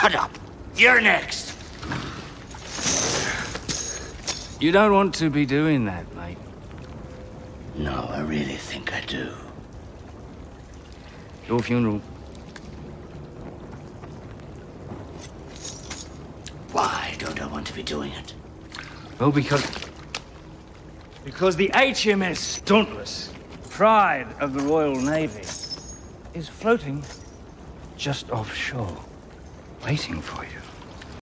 Shut up. You're next. You don't want to be doing that, mate. No, I really think I do. Your funeral. Why don't I want to be doing it? Well, because the HMS Dauntless, pride of the Royal Navy, is floating just offshore, waiting for you.